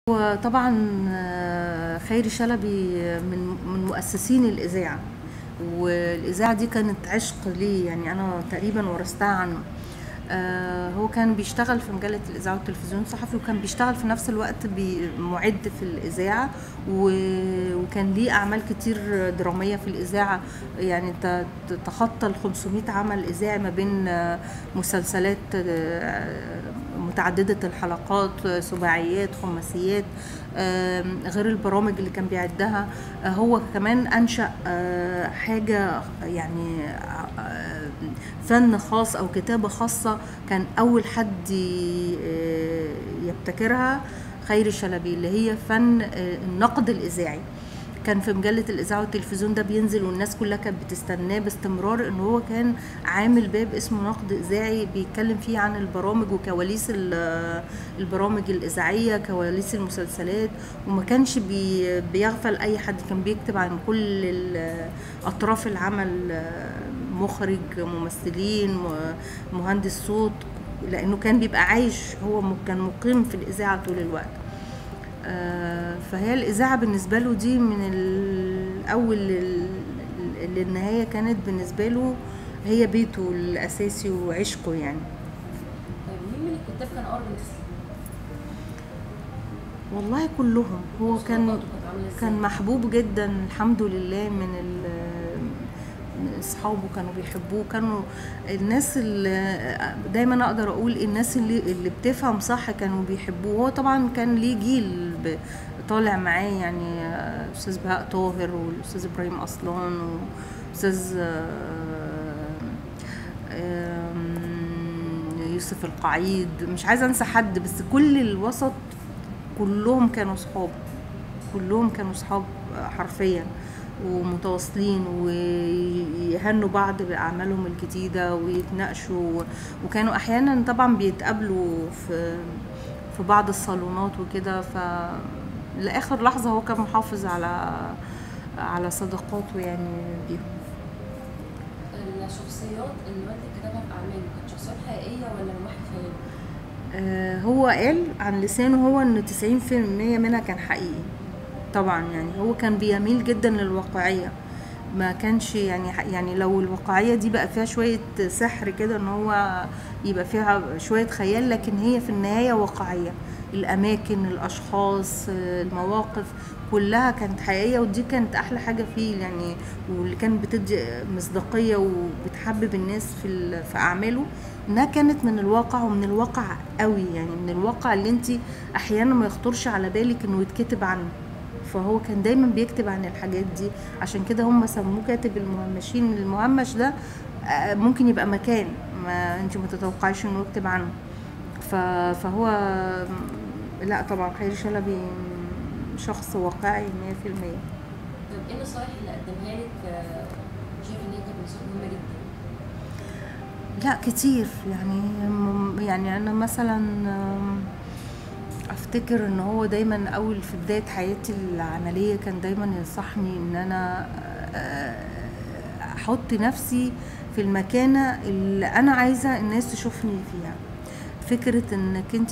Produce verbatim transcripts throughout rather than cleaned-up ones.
وطبعا آه، خيري شلبي من من مؤسسين الإذاعة، والإذاعة دي كانت عشق لي، يعني أنا تقريبا ورثتها عنه. آه، هو كان بيشتغل في مجلة الإذاعة والتلفزيون صحفي، وكان بيشتغل في نفس الوقت معد في الإذاعة، و- وكان ليه أعمال كتير درامية في الإذاعة، يعني ت- تخطى ال خمسمائة عمل إذاعي ما بين آه، مسلسلات آه، متعددة الحلقات، آه، سباعيات، خماسيات، آم، غير البرامج اللي كان بيعدها. آه، هو كمان أنشأ آه، حاجة يعني آه، فن خاص أو كتابة خاصة، كان أول حد ي- آه، يبتكرها خيري شلبي، اللي هي فن آه، النقد الإذاعي. كان في مجلة الإذاعة والتلفزيون ده بينزل، والناس كلها كانت بتستناه باستمرار، إن هو كان عامل باب اسمه نقد إذاعي بيتكلم فيه عن البرامج وكواليس ال- البرامج الإذاعية، كواليس المسلسلات. وما كانش بي بيغفل أي حد، كان بيكتب عن كل ال- أطراف العمل، مخرج، ممثلين، م- مهندس صوت، لأنه كان بيبقى عايش، هو م- كان مقيم في الإذاعة طول الوقت. آه، فهي الإذاعة بالنسبة له دي من الأول لل- للنهاية، كانت بالنسبة له هي بيته الأساسي وعشقه يعني. طيب مين من الكتاب كان أقرب لنفسك؟ والله كلهم. هو كان صداقاته كانت عاملة ازاي؟ كان محبوب جدا الحمد لله من ال- من اصحابه، كانوا بيحبوه، كانوا الناس اللي دايما اقدر اقول الناس اللي اللي بتفهم صح كانوا بيحبوه. هو طبعا كان ليه جيل ب- طالع معاه، يعني استاذ بهاء طاهر، والاستاذ ابراهيم اصلان، واستاذ آم، يوسف القعيد، مش عايزه انسى حد، بس كل الوسط كلهم كانوا صحاب، كلهم كانوا صحاب حرفيا، ومتواصلين، ويهنوا بعض بأعمالهم الجديدة ويتناقشوا. وكانوا أحيانا طبعا بيتقابلوا في في بعض الصالونات وكده، ف لآخر لحظة هو كان محافظ على على صداقاته يعني بيهم. الشخصيات اللي والدك كتبها في أعماله كانت شخصيات حقيقية ولا من وحي خيال؟ آه، هو قال عن لسانه هو ان تسعين في المية منها كان حقيقي طبعا. يعني هو كان بيميل جدا للواقعية، ما كانش يعني يعني لو الواقعية دي بقى فيها شوية سحر كده، ان هو يبقى فيها شوية خيال، لكن هي في النهاية واقعية. الأماكن، الأشخاص، آه، المواقف كلها كانت حقيقية، ودي كانت أحلى حاجة فيه يعني، واللي كانت بتدي مصداقية وبتحبب الناس في ال- في أعماله، إنها كانت من الواقع، ومن الواقع قوي، يعني من الواقع اللي انت أحيانا ما يخطرش على بالك إنه يتكتب عنه. فهو كان دايما بيكتب عن الحاجات دي، عشان كده هم سموه كاتب المهمشين. المهمش ده آه، ممكن يبقى مكان ما انت ما تتوقعيش انه يكتب عنه. ف- فهو لا طبعا خيري شلبي شخص واقعي مية في المية. طيب ايه النصايح اللي قدمها لك آه، شايف ان هي كانت نصايح مهمة جدا؟ لا كتير يعني. م- يعني انا مثلا آم، افتكر ان هو دايما اول في بداية حياتي العملية كان دايما ينصحني ان انا آه، احط نفسي في المكانة اللي انا عايزة الناس تشوفني فيها. فكرة انك انت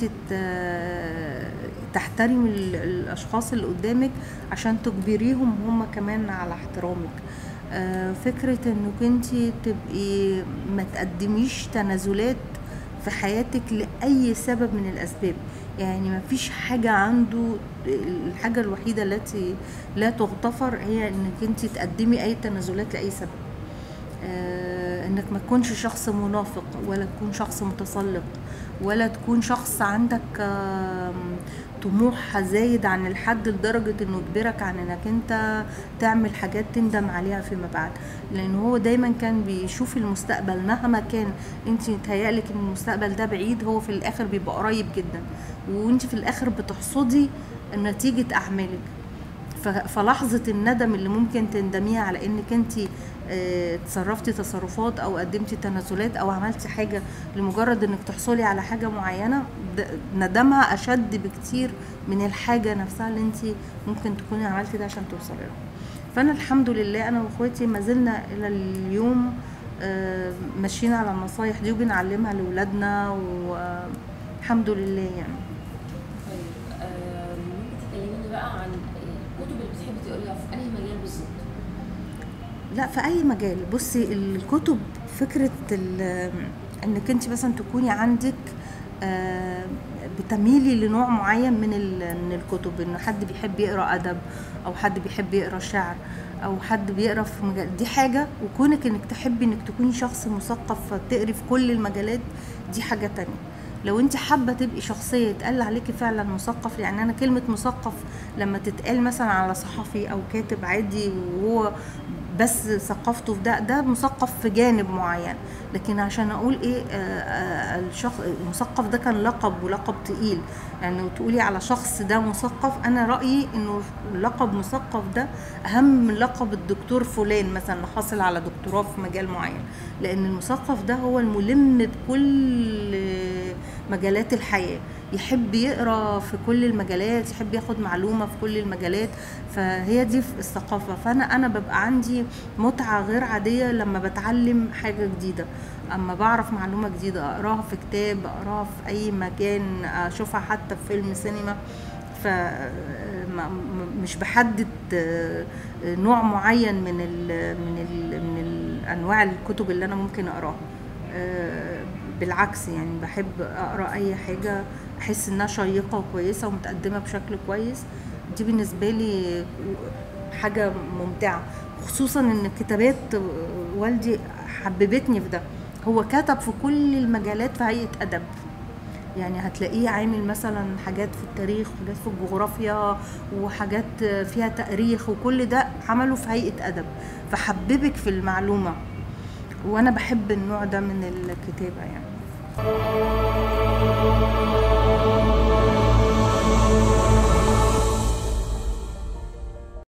تحترم ال- الاشخاص اللي قدامك عشان تجبريهم هم كمان على احترامك. آه، فكرة انك انت تبقي ما تقدميش تنازلات في حياتك لأي سبب من الأسباب. يعني ما فيش حاجة عنده، الحاجة الوحيدة التي لا تغتفر هي انك انت تقدمي اي تنازلات لأي سبب. آه، انك ما تكونش شخص منافق، ولا تكون شخص متسلط، ولا تكون شخص عندك آم، طموح زايد عن الحد لدرجة انه يجبرك عن انك انت تعمل حاجات تندم عليها فيما بعد. لان هو دايما كان بيشوف المستقبل مهما كان انت متهيألك ان المستقبل ده بعيد، هو في الاخر بيبقى قريب جدا، وانت في الاخر بتحصدي نتيجة اعمالك. ف- فلحظة الندم اللي ممكن تندميها على انك انت تصرفتي تصرفات او قدمتي تنازلات او عملتي حاجة لمجرد انك تحصلي على حاجة معينة، د- ندمها اشد بكتير من الحاجة نفسها اللي انت ممكن تكوني عملتي ده عشان توصلي لها. فانا الحمد لله انا واخواتي ما زلنا الى اليوم آه، ماشيين على النصايح دي وبنعلمها لاولادنا، والحمد لله يعني. طيب آه، مين بقى عن الكتب اللي بتحبي تقريها في انهي مجال بالظبط؟ لا، في اي مجال. بصي الكتب فكره انك انت مثلا تكوني عندك آه بتميلي لنوع معين من من الكتب، انه حد بيحب يقرا ادب او حد بيحب يقرا شعر او حد بيقرا في مجال، دي حاجه، وكونك انك تحبي انك تكوني شخص مثقف فتقري في كل المجالات دي حاجه تانية. لو انت حابه تبقي شخصيه يتقال عليكي فعلا مثقف، يعني انا كلمه مثقف لما تتقال مثلا على صحفي او كاتب عادي وهو بس ثقافته في ده ده مثقف في جانب معين، لكن عشان اقول ايه آه الشخص المثقف ده كان لقب ولقب تقيل، يعني تقولي على شخص ده مثقف، انا رايي انه لقب مثقف ده اهم من لقب الدكتور فلان مثلا اللي حاصل على دكتوراه في مجال معين، لان المثقف ده هو الملم بكل مجالات الحياه، يحب يقرا في كل المجالات، يحب ياخد معلومه في كل المجالات، فهي دي الثقافه. فانا انا ببقى عندي متعه غير عاديه لما بتعلم حاجه جديده، اما بعرف معلومه جديده اقراها في كتاب، اقراها في اي مكان، اشوفها حتى في فيلم سينما، ف مش بحدد نوع معين من ال من ال من الانواع الكتب اللي انا ممكن اقراها، بالعكس يعني بحب اقرا اي حاجه احس انها شيقه وكويسه ومتقدمه بشكل كويس، دي بالنسبه لي حاجه ممتعه، خصوصا ان كتابات والدي حببتني في ده. هو كتب في كل المجالات في هيئه ادب، يعني هتلاقيه عامل مثلا حاجات في التاريخ وحاجات في الجغرافيا وحاجات فيها تاريخ، وكل ده عمله في هيئه ادب، فحببك في المعلومه، وانا بحب النوع ده من الكتابه يعني.